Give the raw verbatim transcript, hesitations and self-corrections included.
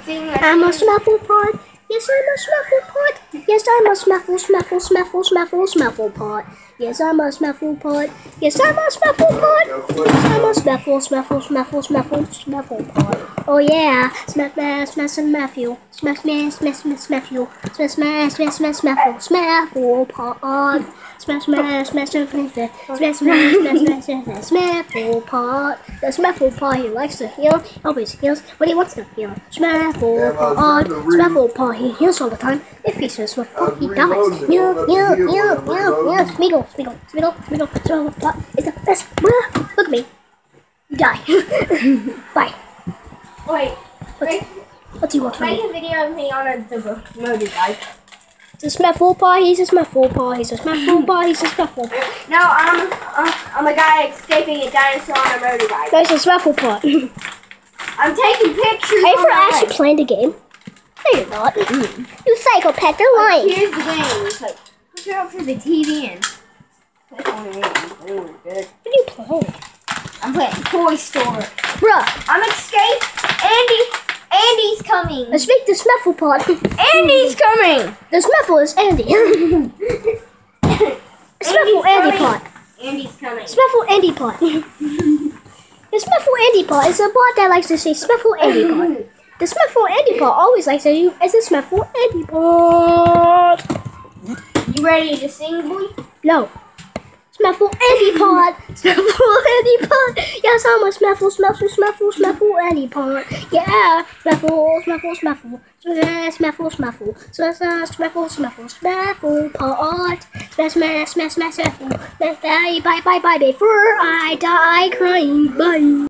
sing I'm a snuffle pot. Yes, I'm a snuffle pot. Yes, I'm a snuffle, snuffle, snuffle, snuffle, snuffle pot. Yes, I'm a snuffle pot. Yes, I'm a snuffle pot. Yes, I'm a snuffle, snuffle, snuffle, snuffle, snuffle pot. Oh yeah, smash, smash, smash, smash you. Smash, smash, smash, smash, smash you. Smash, smash, smash, smash, smaffle, smaffle pot. Smash, smash, smash, smash, smash, smash, smash, smash, smash, smash, smaffle pot. The smaffle pot he likes to heal. Always heals when he wants to heal. Smaffle pot. Smaffle pot he heals all the time. If he says smaffle pot, he dies. Heal, heal, heal, heal, heal. Smeagol, Smeagol, Smeagol, Smeagol, Smeagol pot is the best. Look at me. Die. Bye. Wait, What, what do you want from make me? a video of me on a the motorbike. It's a smaffle pot. He's a smaffle pot. He's a smaffle pot. He's a smaffle pot. No, I'm uh, I'm a guy escaping a dinosaur on a motorbike. No, it's a smaffle pot. I'm taking pictures. Are you on for my actually way. playing the game? No, you're not. You psychopath. You're Like, lying. here's the game. It's like hook it up to the T V and click on it. It's really good. What are you playing? I'm playing Toy Story. Bruh, I'm escaped. Andy, Andy's coming. let's make the smaffle pot. Andy's coming. The smaffle is Andy. Smaffle Andy pot. Andy's coming. Smaffle Andy pot. The smaffle Andy pot is a bot that likes to say smaffle Andy pot. The smaffle Andy pot always likes to use as a smaffle Andy pot. You ready to sing, boy? No. Smaffle Andy pot. Smaffle Andy pot. Yes, I'm a smaffle, smaffle, smaffle, smaffle Andy pot. Yeah. Smaffle, smaffle, smaffle. Smaffle, smaffle. Smaffle, smaffle, smaffle pot. Smash, smash, smash, smash, smaffle. Bye, bye, bye, bye, before I die crying. Bye.